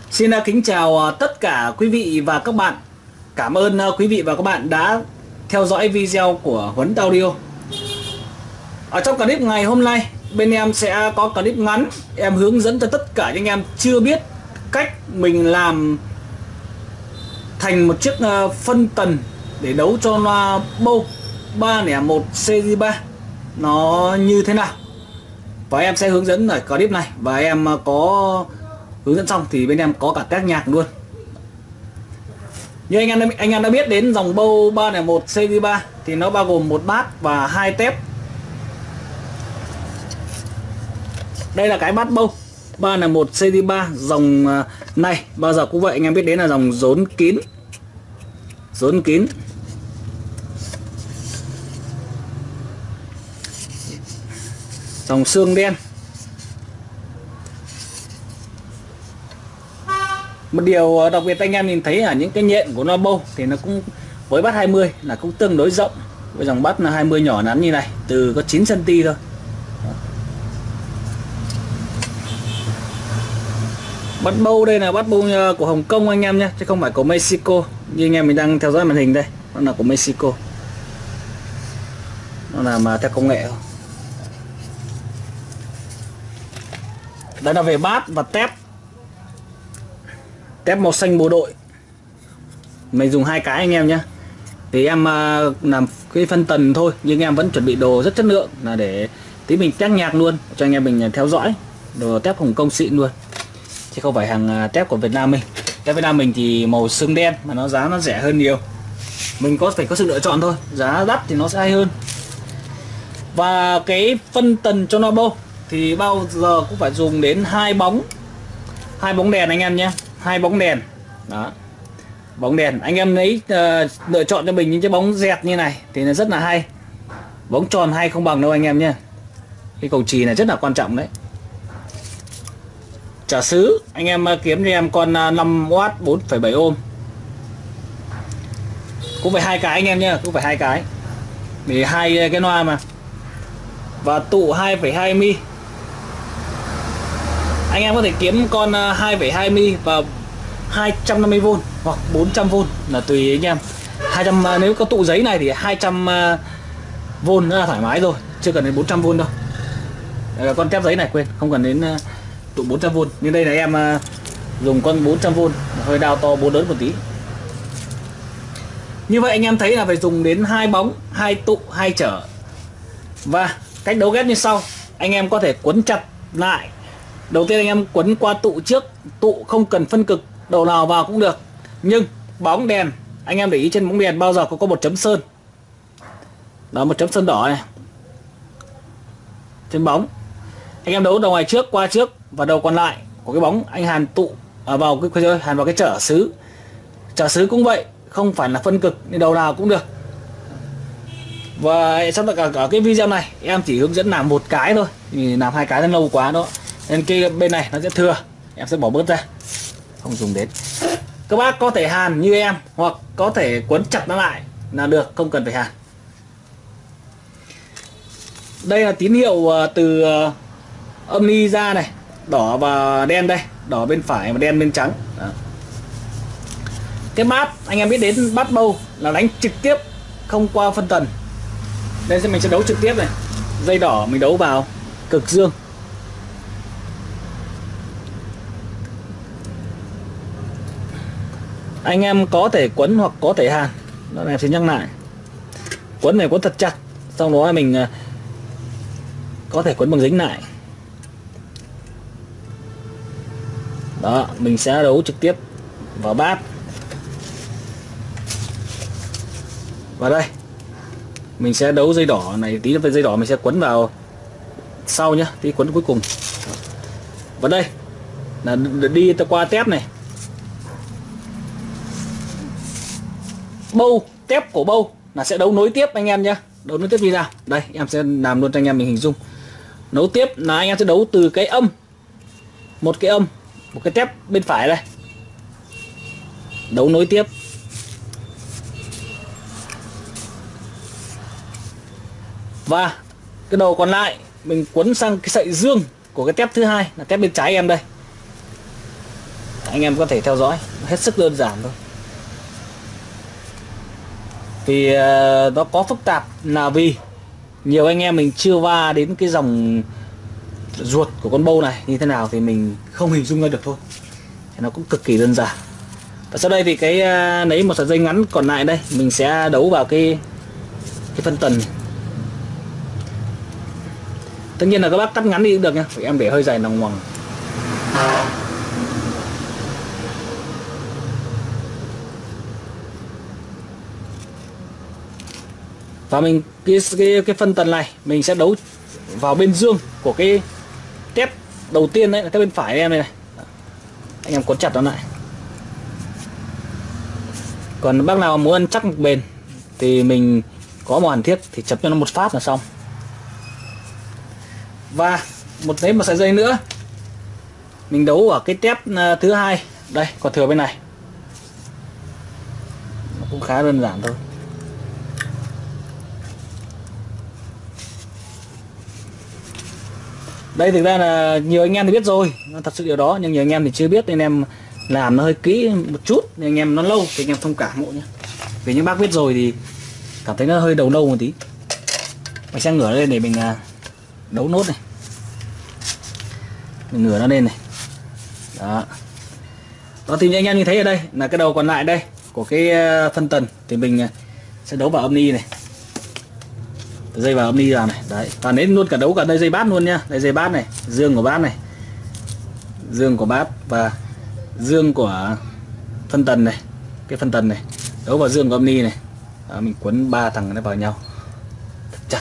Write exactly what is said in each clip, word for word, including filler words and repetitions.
Xin uh, kính chào uh, tất cả quý vị và các bạn. Cảm ơn uh, quý vị và các bạn đã theo dõi video của Huấn Audio. Ở trong clip ngày hôm nay, bên em sẽ có clip ngắn em hướng dẫn cho tất cả những em chưa biết cách mình làm thành một chiếc uh, phân tần để đấu cho loa bâu ba không một C J ba nó như thế nào. Và em sẽ hướng dẫn ở clip này, và em uh, có hướng dẫn xong thì bên em có cả các nhạc luôn. Như anh em anh em đã biết đến dòng bâu ba không một C J ba thì nó bao gồm một bát và hai tép. Đây là cái bát bâu ba không một C J ba dòng này, bao giờ cũng vậy, anh em biết đến là dòng rốn kín. Rốn kín. Dòng xương đen. Một điều đặc biệt anh em nhìn thấy là những cái nhện của nó bâu thì nó cũng với bát hai mươi là cũng tương đối rộng. Với dòng bát là hai mươi nhỏ ngắn như này, từ có chín xăng ti thôi. Bát bâu đây là bát bâu của Hồng Kông anh em nhé, chứ không phải của Mexico như anh em mình đang theo dõi màn hình đây. Nó là của Mexico, nó là mà theo công nghệ thôi. Đây là về bát và tép. Tép màu xanh bộ đội, mình dùng hai cái anh em nhé. Thì em uh, làm cái phân tần thôi, nhưng em vẫn chuẩn bị đồ rất chất lượng là để tí mình test nhạc luôn cho anh em mình theo dõi. Đồ tép Hồng Kông xịn luôn, chứ không phải hàng tép của Việt Nam mình. Tép Việt Nam mình thì màu xương đen mà nó giá nó rẻ hơn nhiều. Mình có phải có sự lựa chọn thôi, giá đắt thì nó sẽ hay hơn. Và cái phân tần cho nó bâu thì bao giờ cũng phải dùng đến hai bóng, hai bóng đèn anh em nhé. Hai bóng đèn đó, bóng đèn anh em lấy uh, lựa chọn cho mình những cái bóng dẹt như này thì nó rất là hay. Bóng tròn hay không bằng đâu anh em nhé. Cái cầu chì này rất là quan trọng đấy. Chả sứ anh em uh, kiếm cho em con uh, năm oát bốn phẩy bảy ohm, cũng phải hai cái anh em nhé, cũng phải hai cái vì hai cái loa mà. Và tụ hai phẩy hai mi, anh em có thể kiếm con hai phẩy hai mi và hai trăm năm mươi vôn hoặc bốn trăm vôn là tùy anh em. hai trăm nếu có tụ giấy này thì hai trăm vôn nó là thoải mái rồi, chưa cần đến bốn trăm vôn đâu. Con tép giấy này quên, không cần đến tụ bốn trăm vôn. Nhưng đây là em dùng con bốn trăm vôn, hơi đao to bố lớn một tí. Như vậy anh em thấy là phải dùng đến hai bóng, hai tụ, hai trở. Và cách đấu ghép như sau, anh em có thể quấn chặt lại. Đầu tiên anh em quấn qua tụ trước, tụ không cần phân cực, đầu nào vào cũng được. Nhưng bóng đèn, anh em để ý trên bóng đèn bao giờ có có một chấm sơn. Đó, một chấm sơn đỏ này trên bóng. Anh em đấu đầu ngoài trước qua trước, và đầu còn lại của cái bóng anh hàn tụ à, vào cái hàn vào cái trở xứ. Trở xứ cũng vậy, không phải là phân cực nên đầu nào cũng được. Và trong tất cả, cả cái video này em chỉ hướng dẫn làm một cái thôi, vì làm hai cái nó lâu quá đó, nên cái bên này nó sẽ thừa, em sẽ bỏ bớt ra, không dùng đến. Các bác có thể hàn như em hoặc có thể quấn chặt nó lại là được, không cần phải hàn. Đây là tín hiệu từ âm ly ra này, đỏ và đen đây, đỏ bên phải và đen bên trắng. Đó. Cái bát anh em biết đến bát bâu là đánh trực tiếp, không qua phân tần. Đây mình sẽ đấu trực tiếp này, dây đỏ mình đấu vào cực dương. Anh em có thể quấn hoặc có thể hàn. Đó này, em sẽ nhắc lại. Quấn này quấn thật chặt, sau đó mình có thể quấn bằng dính lại. Đó, mình sẽ đấu trực tiếp vào bát. Và đây mình sẽ đấu dây đỏ này, tí nữa dây đỏ mình sẽ quấn vào sau nhá, tí quấn cuối cùng. Và đây là đi qua tép này, bâu tép của bâu là sẽ đấu nối tiếp anh em nhé. Đấu nối tiếp như nào, đây em sẽ làm luôn cho anh em mình hình dung. Nối tiếp là anh em sẽ đấu từ cái âm, một cái âm, một cái tép bên phải đây, đấu nối tiếp. Và cái đầu còn lại mình quấn sang cái sợi dương của cái tép thứ hai là tép bên trái em đây. Anh em có thể theo dõi, hết sức đơn giản thôi. Vì uh, nó có phức tạp là vì nhiều anh em mình chưa va đến cái dòng ruột của con bâu này như thế nào thì mình không hình dung ra được thôi. Thì nó cũng cực kỳ đơn giản. Và sau đây thì cái uh, lấy một sợi dây ngắn còn lại đây mình sẽ đấu vào cái cái phân tần này. Tất nhiên là các bác cắt ngắn đi cũng được nha, phải em để hơi dài lòng ngoằng. Và mình cái, cái cái phân tần này mình sẽ đấu vào bên dương của cái tép đầu tiên đấy, là tép bên phải em đây này. Anh em cuốn chặt nó lại. Còn bác nào muốn ăn chắc bền thì mình có một hàn thiết thì chấm cho nó một phát là xong. Và một lấy một sợi dây nữa mình đấu ở cái tép thứ hai đây, còn thừa bên này. Nó cũng khá đơn giản thôi. Đây thực ra là nhiều anh em thì biết rồi, thật sự điều đó, nhưng nhiều anh em thì chưa biết nên em làm nó hơi kỹ một chút, nên anh em nó lâu thì anh em thông cảm hộ nhé. Vì những bác biết rồi thì cảm thấy nó hơi đầu lâu một tí. Mình sẽ ngửa lên để mình đấu nốt này. Mình ngửa nó lên này. Đó. Đó thì anh em nhìn thấy ở đây là cái đầu còn lại đây của cái phân tần thì mình sẽ đấu vào âm ni này. Dây vào âm ni vào này, đấy. Và đến luôn cả đấu cả đây dây bát luôn nhá. Đây dây bát này, dương của bát này. Dương của bát và dương của phân tần này, cái phân tần này. Đấu vào dương của âm ni này. Đó, mình quấn ba thằng nó vào nhau. Thật chặt.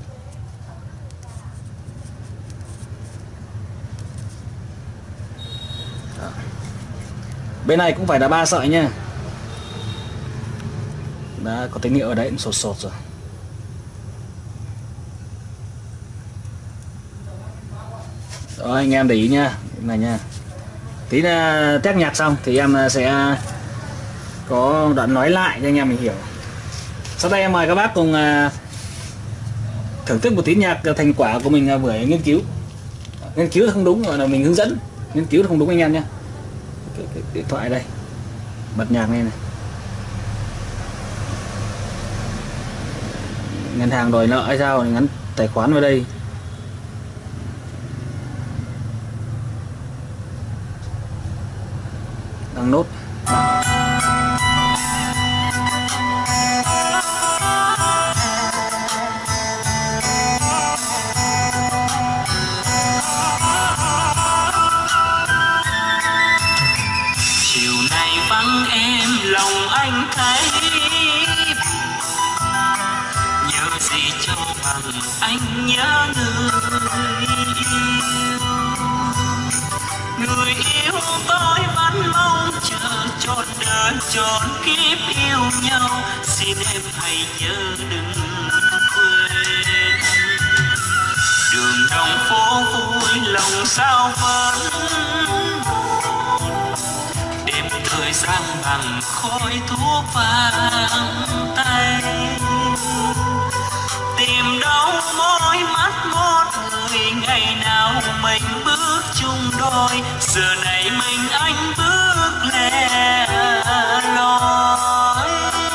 Đó. Bên này cũng phải là ba sợi nha. Đó, có tín hiệu ở đấy cũng sột sột rồi. Đó, anh em để ý nha, này nha. Tí là test nhạc xong thì em sẽ có đoạn nói lại cho anh em mình hiểu. Sau đây em mời các bác cùng thưởng thức một tí nhạc thành quả của mình vừa nghiên cứu. Nghiên cứu không đúng gọi là mình hướng dẫn, nghiên cứu không đúng anh em nhé. Cái, cái điện thoại đây, bật nhạc này này. Ngân hàng đòi nợ hay sao, ngắn tài khoản vào đây. Đăng nốt. Chiều nay vắng em lòng anh thấy nhớ gì cho bằng anh nhớ người yêu. Người yêu tôi vẫn mong chờ trọn đời trọn kiếp yêu nhau. Xin em hãy nhớ đừng quên. Đường đồng phố vui lòng sao vẫn đêm thời gian bằng khói thuốc vàng tay. Tìm đâu môi mắt một người ngày nào mình bước chung đôi. Giờ này mình anh bước lẻ loi.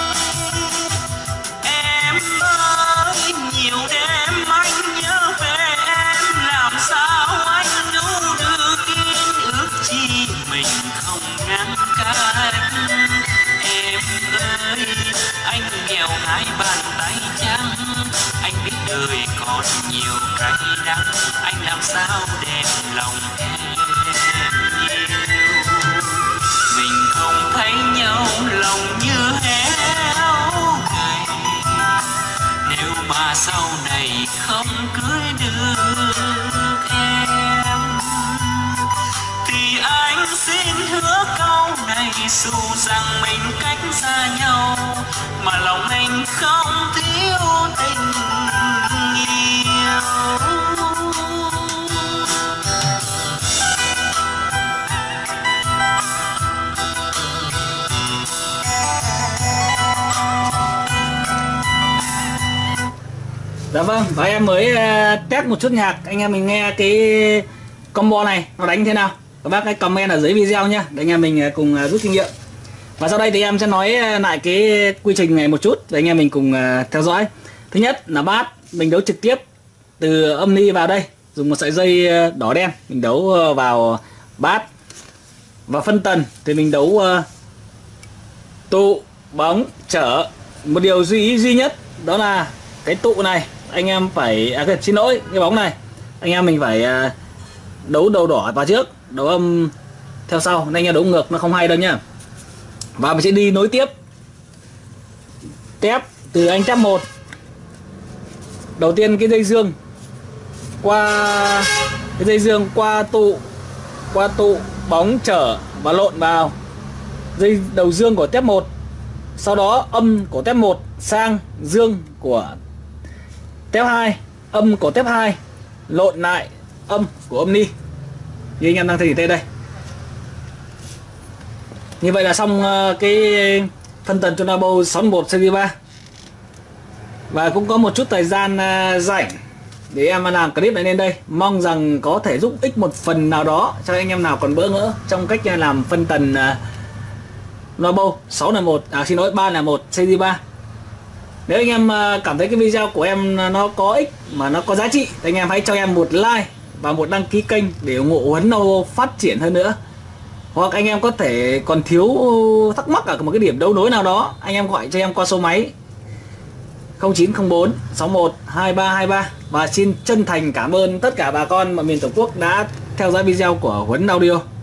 Em ơi nhiều đêm anh nhớ về em. Làm sao anh đủ được yên ước chi mình không ngăn cách. Em ơi anh nghèo hai bàn tay trắng. Anh biết đời còn nhiều cay đắng. Anh làm sao đem lòng em yêu. Mình không thấy nhau lòng như héo gầy. Nếu mà sau này không cưới được em thì anh xin hứa câu này. Dù rằng mình cách xa nhau mà lòng mình không thiếu tình yêu. Dạ vâng, và em mới test một chút nhạc anh em mình nghe cái combo này nó đánh thế nào. các bác hãy comment ở dưới video nhá, để anh em mình cùng rút kinh nghiệm. Và sau đây thì em sẽ nói lại cái quy trình này một chút để anh em mình cùng theo dõi. Thứ nhất là bát mình đấu trực tiếp từ âm ni vào đây, dùng một sợi dây đỏ đen mình đấu vào bát. Và phân tần thì mình đấu uh, tụ, bóng, trở. Một điều duy ý duy nhất đó là cái tụ này anh em phải à, xin lỗi, cái bóng này anh em mình phải uh, đấu đầu đỏ vào trước, đấu âm theo sau, nên anh em đấu ngược nó không hay đâu nhá. Và mình sẽ đi nối tiếp tép từ anh tép một. Đầu tiên cái dây dương qua cái dây dương qua tụ, qua tụ, bóng, trở và lộn vào dây đầu dương của tép một. Sau đó âm của tép một sang dương của tép hai, âm của tép hai lộn lại âm của âm ni, như anh em đang thấy ở đây. Như vậy là xong cái phân tần Tonabo sáu một series ba. Và cũng có một chút thời gian rảnh để em làm clip này lên đây, mong rằng có thể giúp ích một phần nào đó cho anh em nào còn bỡ ngỡ trong cách làm phân tần Tonabo sáu là một, à xin lỗi ba là một series ba. Nếu anh em cảm thấy cái video của em nó có ích mà nó có giá trị thì anh em hãy cho em một like và một đăng ký kênh để ủng hộ Huấn Tonabo phát triển hơn nữa. Hoặc anh em có thể còn thiếu thắc mắc ở một cái điểm đấu nối nào đó, anh em gọi cho em qua số máy không chín không bốn sáu một hai ba hai ba. Và xin chân thành cảm ơn tất cả bà con ở miền Tổ quốc đã theo dõi video của Huấn Audio.